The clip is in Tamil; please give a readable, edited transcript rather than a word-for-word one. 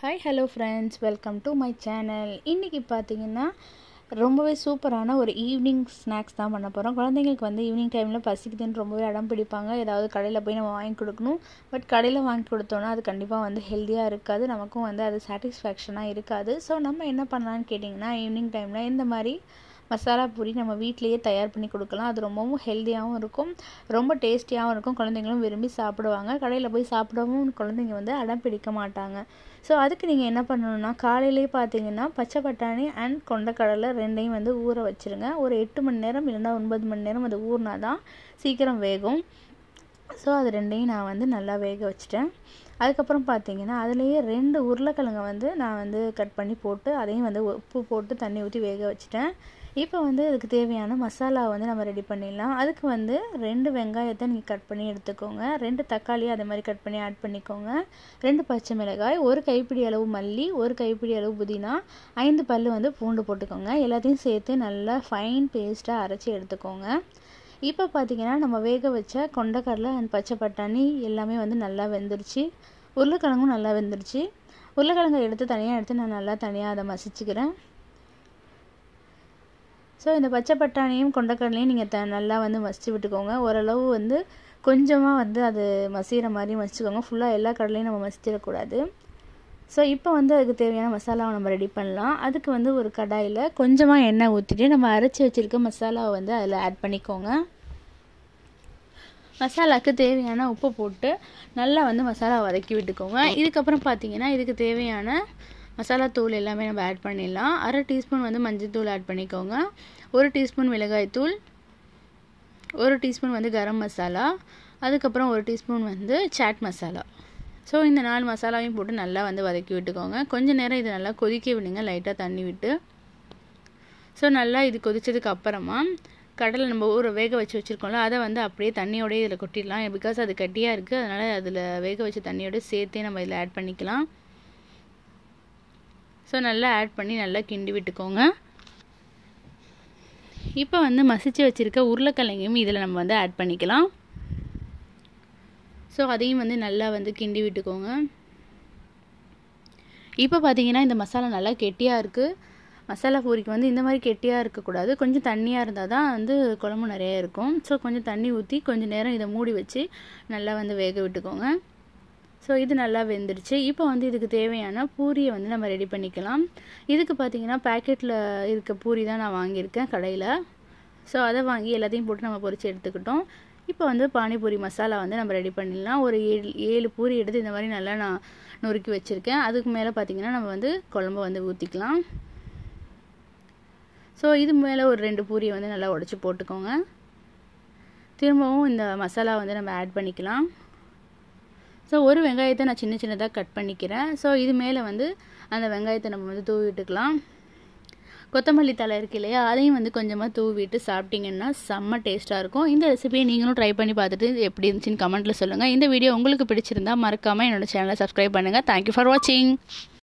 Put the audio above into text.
Hi, hello friends, welcome to my channel. இன்னைக்கு பார்த்தீங்கன்னா ரொம்பவே சூப்பரான ஒரு ஈவினிங் ஸ்நாக்ஸ் தான் பண்ண போகிறோம். குழந்தைங்களுக்கு வந்து ஈவினிங் டைமில் பசிக்குதுன்னு ரொம்பவே அடம் பிடிப்பாங்க. ஏதாவது கடையில் போய் நம்ம வாங்கி கொடுக்கணும். பட் கடையில் வாங்கி கொடுத்தோன்னா அது கண்டிப்பாக வந்து ஹெல்த்தியாக இருக்காது, நமக்கும் வந்து அது சாட்டிஸ்ஃபேக்ஷனாக இருக்காது. ஸோ நம்ம என்ன பண்ணலான்னு கேட்டிங்கன்னா, ஈவினிங் டைமில் இந்த மாதிரி மசாலா பூரி நம்ம வீட்டிலையே தயார் பண்ணி கொடுக்கலாம். அது ரொம்பவும் ஹெல்த்தியாகவும் இருக்கும், ரொம்ப டேஸ்டியாகவும் இருக்கும். குழந்தைங்களும் விரும்பி சாப்பிடுவாங்க. கடையில் போய் சாப்பிடவும் குழந்தைங்க வந்து அடம் பிடிக்க மாட்டாங்க. ஸோ அதுக்கு நீங்கள் என்ன பண்ணணுன்னா, காலையிலே பார்த்தீங்கன்னா பச்சை பட்டாணி அண்ட் கொண்டக்கடலை ரெண்டையும் வந்து ஊற வச்சுருங்க. ஒரு 8 மணி நேரம் இல்லைன்னா 9 மணி நேரம் அது ஊறினா தான் சீக்கிரம் வேகும். ஸோ அது ரெண்டையும் நான் வந்து நல்லா வேக வச்சுட்டேன். அதுக்கப்புறம் பார்த்தீங்கன்னா அதுலேயே 2 உருளைக்கிழங்கை வந்து நான் வந்து கட் பண்ணி போட்டு அதையும் வந்து உப்பு போட்டு தண்ணி ஊற்றி வேக வச்சுட்டேன். இப்போ வந்து அதுக்கு தேவையான மசாலா வந்து நம்ம ரெடி பண்ணிடலாம். அதுக்கு வந்து 2 வெங்காயத்தை நீங்கள் கட் பண்ணி எடுத்துக்கோங்க, 2 தக்காளி அதே மாதிரி கட் பண்ணி ஆட் பண்ணிக்கோங்க, 2 பச்சை மிளகாய், 1 கைப்பிடி அளவு மல்லி, 1 கைப்பிடி அளவு புதினா, 5 பல் வந்து பூண்டு போட்டுக்கோங்க. எல்லாத்தையும் சேர்த்து நல்லா ஃபைன் பேஸ்ட்டாக அரைச்சி எடுத்துக்கோங்க. இப்போ பார்த்தீங்கன்னா நம்ம வேக வச்ச கொண்டக்கடலை அண்ட் பச்சை பட்டாணி எல்லாமே வந்து நல்லா வெந்துருச்சு. உருளைக்கிழங்கும் நல்லா வெந்துருச்சு. உருளைக்கிழங்கை எடுத்து நான் நல்லா தனியாக அதை மசிச்சுக்கிறேன். ஸோ இந்த பச்சை பட்டாணியும் கொண்டக்கடலையும் நீங்கள் நல்லா வந்து மசிச்சு விட்டுக்கோங்க. ஓரளவு வந்து கொஞ்சமாக வந்து அது மசிகிற மாதிரி மசிச்சுக்கோங்க. ஃபுல்லாக எல்லா கடலையும் நம்ம மசிச்சிடக்கூடாது. ஸோ இப்போ வந்து அதுக்கு தேவையான மசாலாவை நம்ம ரெடி பண்ணலாம். அதுக்கு வந்து ஒரு கடாயில் கொஞ்சமாக எண்ணெய் ஊற்றிட்டு நம்ம அரைச்சி வச்சுருக்க மசாலாவை வந்து அதில் ஆட் பண்ணிக்கோங்க. மசாலாவுக்கு தேவையான உப்பு போட்டு நல்லா வந்து மசாலா வதக்கி விட்டுக்கோங்க. இதுக்கப்புறம் பார்த்தீங்கன்னா இதுக்கு தேவையான மசாலா தூள் எல்லாமே நம்ம ஆட் பண்ணிடலாம். 1/2 டீஸ்பூன் வந்து மஞ்சள் தூள் ஆட் பண்ணிக்கோங்க, 1 டீஸ்பூன் மிளகாய் தூள், 1 டீஸ்பூன் வந்து கரம் மசாலா, அதுக்கப்புறம் 1 டீஸ்பூன் வந்து சாட் மசாலா. ஸோ இந்த 4 மசாலாவையும் போட்டு நல்லா வந்து வதக்கி விட்டுக்கோங்க. கொஞ்சம் நேரம் இது நல்லா கொதிக்க விடுங்க, லைட்டாக தண்ணி விட்டு. ஸோ நல்லா இது கொதித்ததுக்கு அப்புறமா கடலை நம்ம வேக வச்சு வச்சுருக்கோம்ல, அதை வந்து அப்படியே தண்ணியோடய இதில் கொட்டிடலாம். பிகாஸ் அது கட்டியாக இருக்குது, அதனால் அதில் வேக வச்ச தண்ணியோட சேர்த்தே நம்ம இதில் ஆட் பண்ணிக்கலாம். ஸோ நல்லா ஆட் பண்ணி நல்லா கிண்டி விட்டுக்கோங்க. இப்போ வந்து மசிச்சு வச்சுருக்க உருளைக்கிழங்கையும் இதில் நம்ம வந்து ஆட் பண்ணிக்கலாம். ஸோ அதையும் வந்து நல்லா வந்து கிண்டி விட்டுக்கோங்க. இப்போ பார்த்தீங்கன்னா இந்த மசாலா நல்லா கெட்டியாக இருக்குது. மசாலா பூரிக்கு வந்து இந்த மாதிரி கெட்டியாக இருக்கக்கூடாது, கொஞ்சம் தண்ணியாக இருந்தால் தான் வந்து குழம்பு நிறையா இருக்கும். ஸோ கொஞ்சம் தண்ணி ஊற்றி கொஞ்சம் நேரம் இதை மூடி வச்சு நல்லா வந்து வேக விட்டுக்கோங்க. ஸோ இது நல்லா வெந்துருச்சு. இப்போ வந்து இதுக்கு தேவையான பூரியை வந்து நம்ம ரெடி பண்ணிக்கலாம். இதுக்கு பார்த்தீங்கன்னா பேக்கெட்டில் இருக்க பூரி தான் நான் வாங்கியிருக்கேன் கடையில். ஸோ அதை வாங்கி எல்லாத்தையும் போட்டு நம்ம பொரிச்சு எடுத்துக்கிட்டோம். இப்போ வந்து பானிபூரி மசாலா வந்து நம்ம ரெடி பண்ணிடலாம். ஒரு 7 பூரி எடுத்து இந்த மாதிரி நல்லா நான் நொறுக்கி வச்சுருக்கேன். அதுக்கு மேலே பார்த்தீங்கன்னா நம்ம வந்து குழம்பு வந்து ஊற்றிக்கலாம். ஸோ இது மேலே ஒரு 2 பூரியை வந்து நல்லா உடச்சி போட்டுக்கோங்க. திரும்பவும் இந்த மசாலா வந்து நம்ம ஆட் பண்ணிக்கலாம். ஸோ ஒரு வெங்காயத்தை நான் சின்ன சின்னதாக கட் பண்ணிக்கிறேன். ஸோ இது மேலே வந்து அந்த வெங்காயத்தை நம்ம வந்து தூவி விட்டுக்கலாம். கொத்தமல்லி தழை இருக்கு இல்லையா, அதையும் வந்து கொஞ்சமாக தூவிட்டு சாப்பிட்டிங்கன்னா செம்ம டேஸ்ட்டாக இருக்கும். இந்த ரெசிபியை நீங்களும் ட்ரை பண்ணி பார்த்துட்டு எப்படி இருந்துச்சுன்னு கமெண்ட்டில் சொல்லுங்கள். இந்த வீடியோ உங்களுக்கு பிடிச்சிருந்தா மறக்காமல் என்னோடய சேனலை சப்ஸ்கிரைப் பண்ணுங்கள். தேங்க்யூ ஃபார் வாட்சிங்.